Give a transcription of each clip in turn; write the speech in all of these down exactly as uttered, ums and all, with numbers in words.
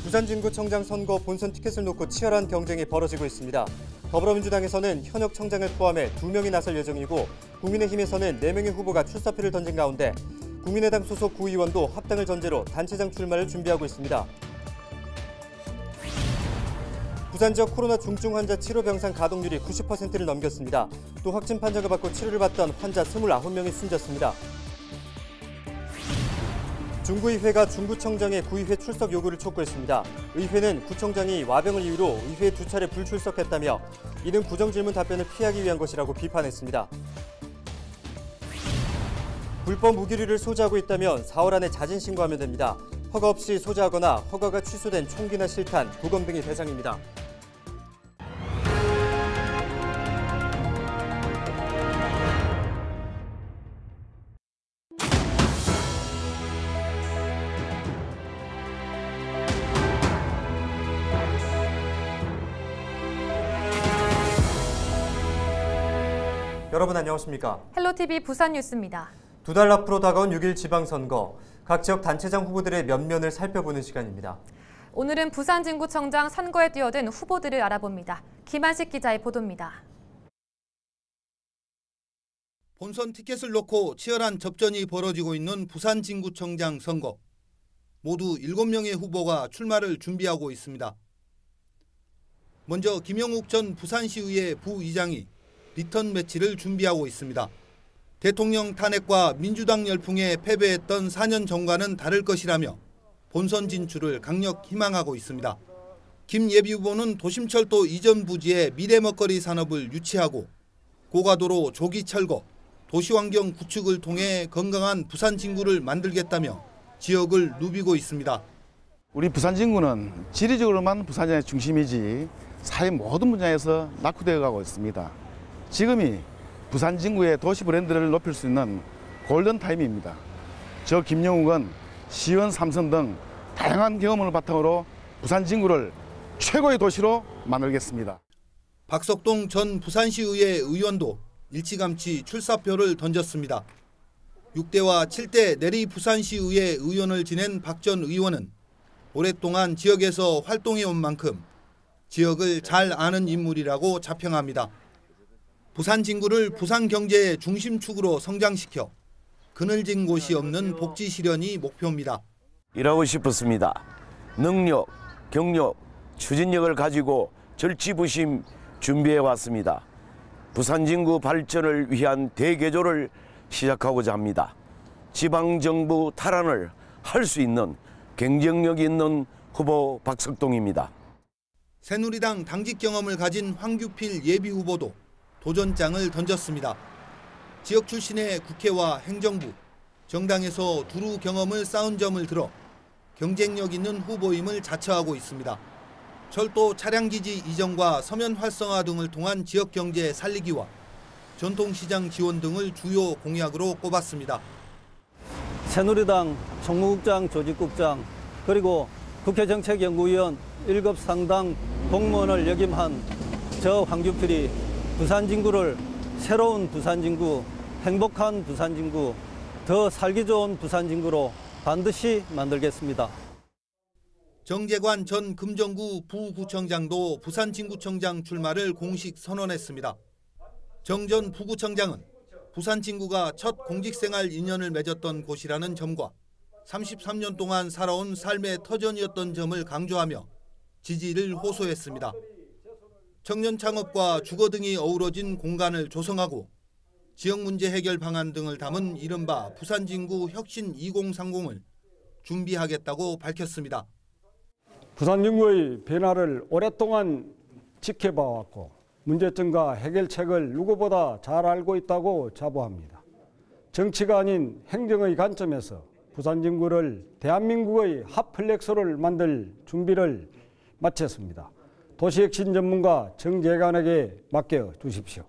부산진구청장 선거 본선 티켓을 놓고 치열한 경쟁이 벌어지고 있습니다. 더불어민주당에서는 현역 청장을 포함해 두 명이 나설 예정이고 국민의힘에서는 네 명의 후보가 출사표를 던진 가운데 국민의당 소속 구의원도 합당을 전제로 단체장 출마를 준비하고 있습니다. 부산 지역 코로나 중증 환자 치료 병상 가동률이 구십 퍼센트를 넘겼습니다. 또 확진 판정을 받고 치료를 받던 환자 이십구 명이 숨졌습니다. 중구의회가 중구청장의 구의회 출석 요구를 촉구했습니다. 의회는 구청장이 와병을 이유로 의회에 두 차례 불출석했다며 이는 구정질문 답변을 피하기 위한 것이라고 비판했습니다. 불법 무기류를 소지하고 있다면 사월 안에 자진 신고하면 됩니다. 허가 없이 소지하거나 허가가 취소된 총기나 실탄, 도검 등이 대상입니다. 여러분 안녕하십니까? 헬로티비 부산뉴스입니다. 두 달 앞으로 다가온 육 일 지방선거, 각 지역 단체장 후보들의 면면을 살펴보는 시간입니다. 오늘은 부산진구청장 선거에 뛰어든 후보들을 알아봅니다. 김한식 기자의 보도입니다. 본선 티켓을 놓고 치열한 접전이 벌어지고 있는 부산진구청장 선거. 모두 일곱 명의 후보가 출마를 준비하고 있습니다. 먼저 김영욱 전 부산시의회 부의장이 리턴 매치를 준비하고 있습니다. 대통령 탄핵과 민주당 열풍에 패배했던 사 년 전과는 다를 것이라며 본선 진출을 강력 희망하고 있습니다. 김 예비후보는 도심철도 이전 부지에 미래먹거리 산업을 유치하고 고가도로 조기 철거, 도시환경 구축을 통해 건강한 부산 진구를 만들겠다며 지역을 누비고 있습니다. 우리 부산 진구는 지리적으로만 부산의 중심이지 사회 모든 분야에서 낙후되어 가고 있습니다. 지금이 부산 진구의 도시 브랜드를 높일 수 있는 골든타임입니다. 저 김영욱은 시원, 삼선 등 다양한 경험을 바탕으로 부산 진구를 최고의 도시로 만들겠습니다. 박석동 전 부산시의회 의원도 일찌감치 출사표를 던졌습니다. 육 대와 칠 대 내리 부산시의회 의원을 지낸 박 전 의원은 오랫동안 지역에서 활동해온 만큼 지역을 잘 아는 인물이라고 자평합니다. 부산 진구를 부산 경제의 중심축으로 성장시켜 그늘진 곳이 없는 복지 실현이 목표입니다. 일하고 싶었습니다. 능력, 경력, 추진력을 가지고 절치부심 준비해 왔습니다. 부산 진구 발전을 위한 대개조를 시작하고자 합니다. 지방정부 탈환을 할 수 있는 경쟁력 있는 후보 박석동입니다. 새누리당 당직 경험을 가진 황규필 예비후보도 도전장을 던졌습니다. 지역 출신의 국회와 행정부, 정당에서 두루 경험을 쌓은 점을 들어 경쟁력 있는 후보임을 자처하고 있습니다. 철도 차량기지 이전과 서면 활성화 등을 통한 지역 경제 살리기와 전통시장 지원 등을 주요 공약으로 꼽았습니다. 새누리당 총무국장, 조직국장, 그리고 국회정책연구위원 일 급 상당 공무원을 역임한 저 황규필이 부산 진구를 새로운 부산 진구, 행복한 부산 진구, 더 살기 좋은 부산 진구로 반드시 만들겠습니다. 정재관 전 금정구 부구청장도 부산 진구청장 출마를 공식 선언했습니다. 정 전 부구청장은 부산 진구가 첫 공직생활 인연을 맺었던 곳이라는 점과 삼십삼 년 동안 살아온 삶의 터전이었던 점을 강조하며 지지를 호소했습니다. 청년 창업과 주거 등이 어우러진 공간을 조성하고 지역 문제 해결 방안 등을 담은 이른바 부산 진구 혁신 이공삼공을 준비하겠다고 밝혔습니다. 부산 진구의 변화를 오랫동안 지켜봐왔고 문제점과 해결책을 누구보다 잘 알고 있다고 자부합니다. 정치가 아닌 행정의 관점에서 부산 진구를 대한민국의 핫플렉스를 만들 준비를 마쳤습니다. 도시혁신 전문가 정재관에게 맡겨 주십시오.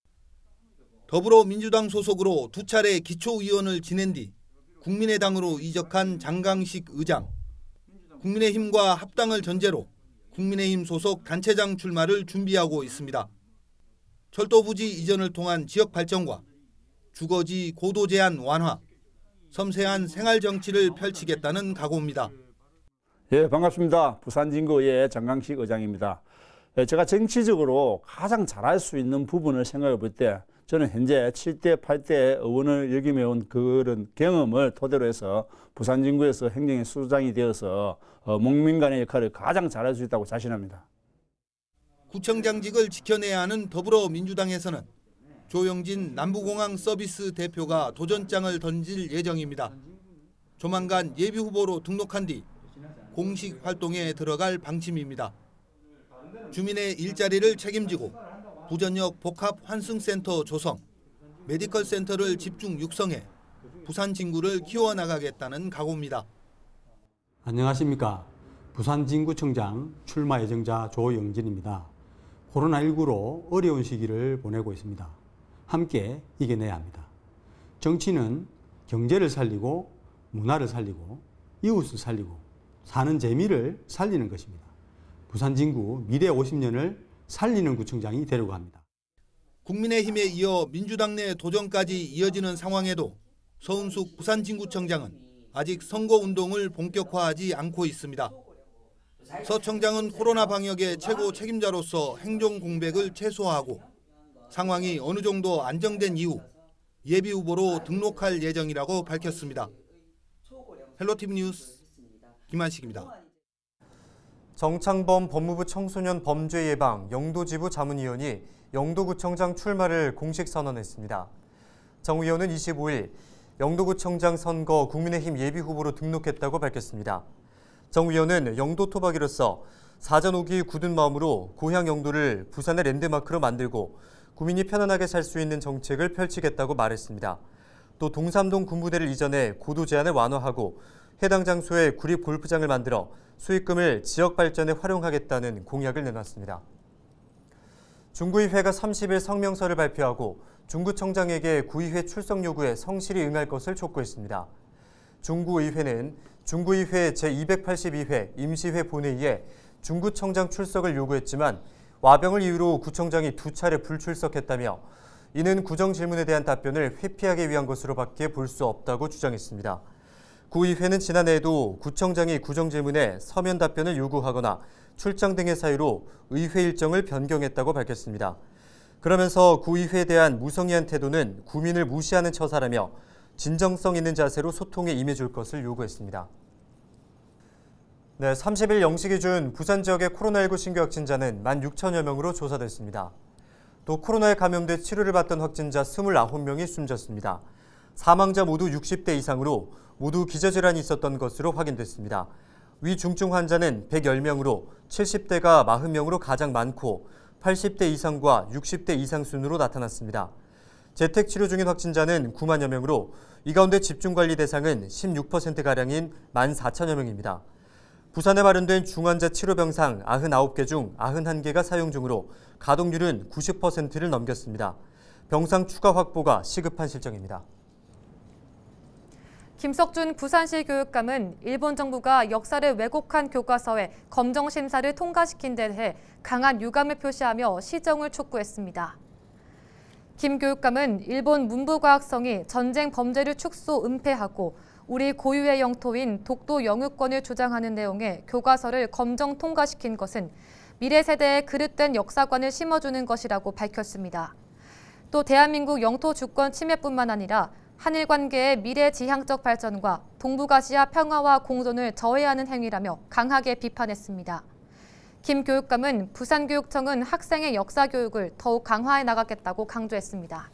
더불어민주당 소속으로 두 차례 기초의원을 지낸 뒤 국민의당으로 이적한 장강식 의장. 국민의힘과 합당을 전제로 국민의힘 소속 단체장 출마를 준비하고 있습니다. 철도 부지 이전을 통한 지역 발전과 주거지 고도 제한 완화, 섬세한 생활 정치를 펼치겠다는 각오입니다. 예, 반갑습니다. 부산진구의 정강식 의장입니다. 예, 제가 정치적으로 가장 잘할 수 있는 부분을 생각해 볼 때 저는 현재 칠 대 팔 대 의원을 역임해온 그런 경험을 토대로 해서 부산진구에서 행정의 수장이 되어서 어, 목민간의 역할을 가장 잘할 수 있다고 자신합니다. 구청장직을 지켜내야 하는 더불어민주당에서는 조영진 남부공항 서비스 대표가 도전장을 던질 예정입니다. 조만간 예비후보로 등록한 뒤 공식 활동에 들어갈 방침입니다. 주민의 일자리를 책임지고 부전역 복합환승센터 조성, 메디컬 센터를 집중 육성해 부산 진구를 키워나가겠다는 각오입니다. 안녕하십니까. 부산진구청장 출마 예정자 조영진입니다. 코로나십구로 어려운 시기를 보내고 있습니다. 함께 이겨내야 합니다. 정치는 경제를 살리고 문화를 살리고 이웃을 살리고 사는 재미를 살리는 것입니다. 부산진구 미래 오십 년을 살리는 구청장이 되려고 합니다. 국민의힘에 이어 민주당 내 도전까지 이어지는 상황에도 서은숙 부산진구청장은 아직 선거운동을 본격화하지 않고 있습니다. 서 청장은 코로나 방역의 최고 책임자로서 행정 공백을 최소화하고 상황이 어느 정도 안정된 이후 예비후보로 등록할 예정이라고 밝혔습니다. 헬로티비 뉴스 김한식입니다. 정창범 법무부 청소년 범죄 예방 영도지부 자문위원이 영도구청장 출마를 공식 선언했습니다. 정 의원은 이십오일 영도구청장 선거 국민의힘 예비후보로 등록했다고 밝혔습니다. 정 의원은 영도 토박이로서 사전 오기 굳은 마음으로 고향 영도를 부산의 랜드마크로 만들고 구민이 편안하게 살 수 있는 정책을 펼치겠다고 말했습니다. 또 동삼동 군부대를 이전해 고도 제한을 완화하고 해당 장소에 구립 골프장을 만들어 수익금을 지역 발전에 활용하겠다는 공약을 내놨습니다. 중구의회가 삼십일 성명서를 발표하고 중구청장에게 구의회 출석 요구에 성실히 응할 것을 촉구했습니다. 중구의회는 중구의회 제이백팔십이회 임시회 본회의에 중구청장 출석을 요구했지만 와병을 이유로 구청장이 두 차례 불출석했다며 이는 구정질문에 대한 답변을 회피하기 위한 것으로밖에 볼 수 없다고 주장했습니다. 구의회는 지난해에도 구청장이 구정질문에 서면 답변을 요구하거나 출장 등의 사유로 의회 일정을 변경했다고 밝혔습니다. 그러면서 구의회에 대한 무성의한 태도는 구민을 무시하는 처사라며 진정성 있는 자세로 소통에 임해줄 것을 요구했습니다. 네, 삼십일 영 시 기준 부산 지역의 코로나십구 신규 확진자는 만 육천여 명으로 조사됐습니다. 또 코로나에 감염돼 치료를 받던 확진자 이십구 명이 숨졌습니다. 사망자 모두 육십 대 이상으로 모두 기저질환이 있었던 것으로 확인됐습니다. 위중증 환자는 백십 명으로 칠십 대가 사십 명으로 가장 많고 팔십 대 이상과 육십 대 이상 순으로 나타났습니다. 재택치료 중인 확진자는 구만여 명으로 이 가운데 집중관리 대상은 십육 퍼센트가량인 만 사천여 명입니다. 부산에 마련된 중환자 치료병상 구십구 개 중 구십일 개가 사용 중으로 가동률은 구십 퍼센트를 넘겼습니다. 병상 추가 확보가 시급한 실정입니다. 김석준 부산시 교육감은 일본 정부가 역사를 왜곡한 교과서에 검정심사를 통과시킨 데 대해 강한 유감을 표시하며 시정을 촉구했습니다. 김 교육감은 일본 문부과학성이 전쟁 범죄를 축소 은폐하고 우리 고유의 영토인 독도 영유권을 주장하는 내용의 교과서를 검정 통과시킨 것은 미래 세대에 그릇된 역사관을 심어주는 것이라고 밝혔습니다. 또 대한민국 영토 주권 침해뿐만 아니라 한일 관계의 미래지향적 발전과 동북아시아 평화와 공존을 저해하는 행위라며 강하게 비판했습니다. 김 교육감은 부산교육청은 학생의 역사교육을 더욱 강화해 나가겠다고 강조했습니다.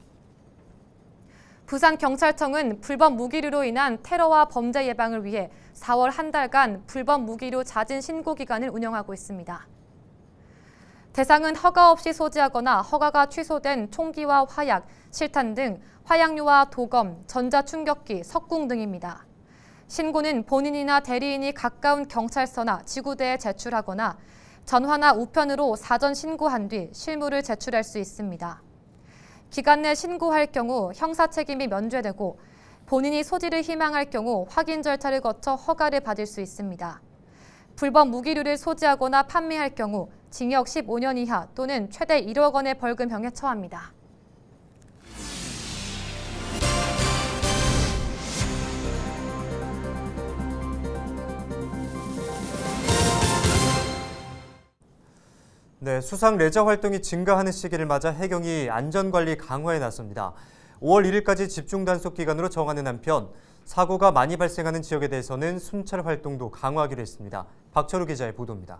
부산경찰청은 불법 무기류로 인한 테러와 범죄 예방을 위해 사월 한 달간 불법 무기류 자진 신고 기간을 운영하고 있습니다. 대상은 허가 없이 소지하거나 허가가 취소된 총기와 화약, 실탄 등 화약류와 도검, 전자충격기, 석궁 등입니다. 신고는 본인이나 대리인이 가까운 경찰서나 지구대에 제출하거나 전화나 우편으로 사전 신고한 뒤 실물을 제출할 수 있습니다. 기간 내 신고할 경우 형사 책임이 면제되고 본인이 소지를 희망할 경우 확인 절차를 거쳐 허가를 받을 수 있습니다. 불법 무기류를 소지하거나 판매할 경우 징역 십오 년 이하 또는 최대 일억 원의 벌금형에 처합니다. 네, 수상 레저 활동이 증가하는 시기를 맞아 해경이 안전관리 강화에 나섭니다. 오월 일일까지 집중 단속 기간으로 정하는 한편 사고가 많이 발생하는 지역에 대해서는 순찰 활동도 강화하기로 했습니다. 박철우 기자의 보도입니다.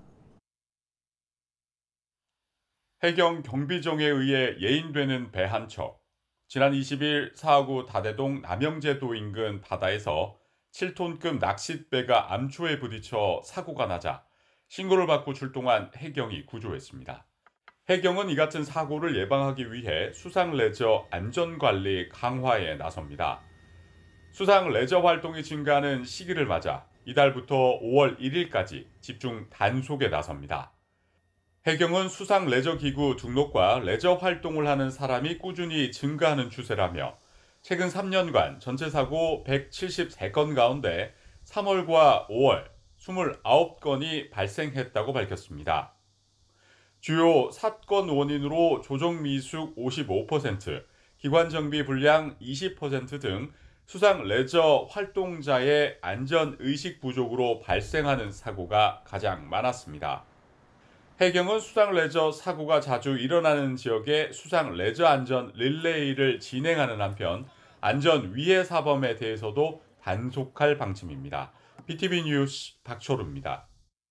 해경 경비정에 의해 예인되는 배 한 척. 지난 이십일 사하구 다대동 남영제도 인근 바다에서 칠 톤급 낚싯배가 암초에 부딪혀 사고가 나자 신고를 받고 출동한 해경이 구조했습니다. 해경은 이 같은 사고를 예방하기 위해 수상 레저 안전관리 강화에 나섭니다. 수상 레저 활동이 증가하는 시기를 맞아 이달부터 오월 일일까지 집중 단속에 나섭니다. 해경은 수상 레저 기구 등록과 레저 활동을 하는 사람이 꾸준히 증가하는 추세라며 최근 삼 년간 전체 사고 백칠십삼 건 가운데 삼월과 오월 이십구 건이 발생했다고 밝혔습니다. 주요 사건 원인으로 조종 미숙 오십오 퍼센트, 기관 정비 불량 이십 퍼센트 등 수상 레저 활동자의 안전 의식 부족으로 발생하는 사고가 가장 많았습니다. 해경은 수상 레저 사고가 자주 일어나는 지역에 수상 레저 안전 릴레이를 진행하는 한편 안전 위해 사범에 대해서도 단속할 방침입니다. 비티비 뉴스 박철우입니다.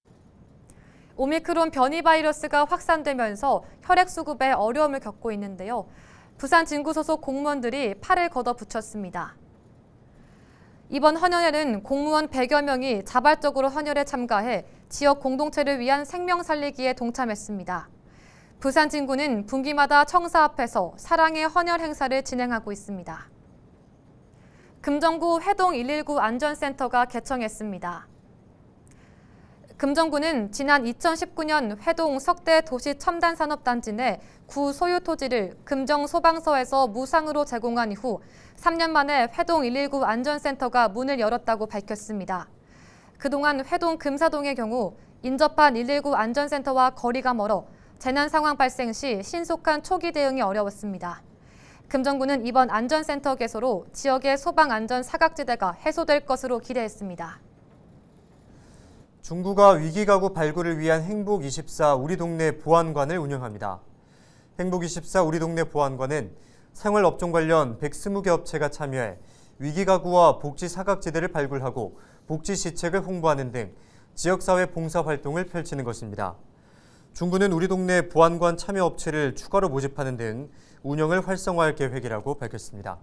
오미크론 변이 바이러스가 확산되면서 혈액 수급에 어려움을 겪고 있는데요. 부산 진구 소속 공무원들이 팔을 걷어붙였습니다. 이번 헌혈에는 공무원 백여 명이 자발적으로 헌혈에 참가해 지역 공동체를 위한 생명 살리기에 동참했습니다. 부산 진구는 분기마다 청사 앞에서 사랑의 헌혈 행사를 진행하고 있습니다. 금정구 회동 일일구 안전센터가 개청했습니다. 금정구는 지난 이천십구 년 회동 석대 도시첨단산업단지 내 구 소유 토지를 금정소방서에서 무상으로 제공한 이후 삼 년 만에 회동 일일구 안전센터가 문을 열었다고 밝혔습니다. 그동안 회동 금사동의 경우 인접한 일일구 안전센터와 거리가 멀어 재난 상황 발생 시 신속한 초기 대응이 어려웠습니다. 금정구는 이번 안전센터 개소로 지역의 소방 안전 사각지대가 해소될 것으로 기대했습니다. 중구가 위기가구 발굴을 위한 행복이십사 우리 동네 보안관을 운영합니다. 행복이십사 우리 동네 보안관은 생활업종 관련 백이십 개 업체가 참여해 위기가구와 복지 사각지대를 발굴하고 복지 시책을 홍보하는 등 지역사회 봉사활동을 펼치는 것입니다. 중구는 우리 동네 보안관 참여 업체를 추가로 모집하는 등 운영을 활성화할 계획이라고 밝혔습니다.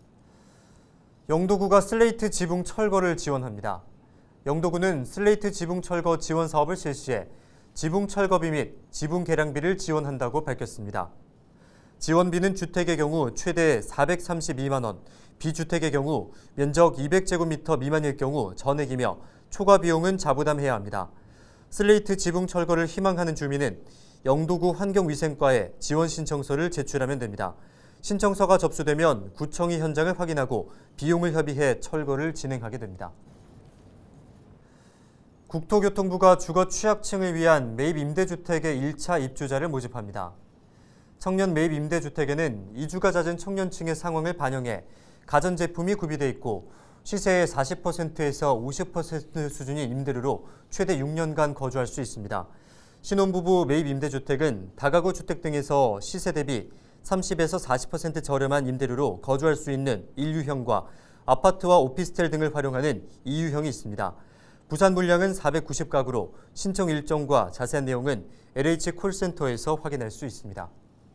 영도구가 슬레이트 지붕 철거를 지원합니다. 영도구는 슬레이트 지붕 철거 지원 사업을 실시해 지붕 철거비 및 지붕 개량비를 지원한다고 밝혔습니다. 지원비는 주택의 경우 최대 사백삼십이만 원, 비주택의 경우 면적 이백 제곱미터 미만일 경우 전액이며 초과 비용은 자부담해야 합니다. 슬레이트 지붕 철거를 희망하는 주민은 영도구 환경위생과에 지원 신청서를 제출하면 됩니다. 신청서가 접수되면 구청이 현장을 확인하고 비용을 협의해 철거를 진행하게 됩니다. 국토교통부가 주거 취약층을 위한 매입 임대주택의 일 차 입주자를 모집합니다. 청년 매입 임대주택에는 이주가 잦은 청년층의 상황을 반영해 가전제품이 구비돼 있고 시세의 사십 퍼센트에서 오십 퍼센트 수준인 임대료로 최대 육 년간 거주할 수 있습니다. 신혼부부 매입 임대주택은 다가구 주택 등에서 시세 대비 삼십에서 사십 퍼센트 저렴한 임대료로 거주할 수 있는 일 유형과 아파트와 오피스텔 등을 활용하는 이 유형이 있습니다. 부산 물량은 사백구십 가구로 신청 일정과 자세한 내용은 엘에이치 콜센터에서 확인할 수 있습니다.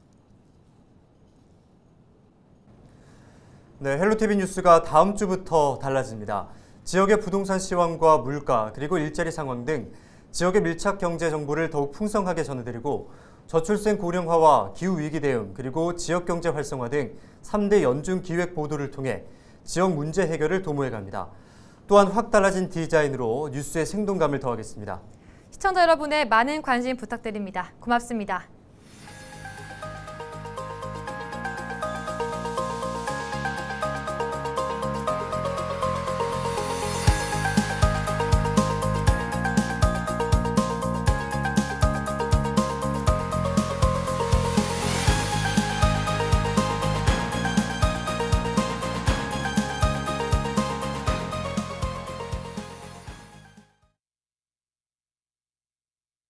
네, 헬로티비 뉴스가 다음 주부터 달라집니다. 지역의 부동산 시황과 물가 그리고 일자리 상황 등 지역의 밀착 경제 정보를 더욱 풍성하게 전해드리고 저출생 고령화와 기후위기 대응 그리고 지역 경제 활성화 등 삼 대 연중 기획 보도를 통해 지역 문제 해결을 도모해갑니다. 또한 확 달라진 디자인으로 뉴스의 생동감을 더하겠습니다. 시청자 여러분의 많은 관심 부탁드립니다. 고맙습니다.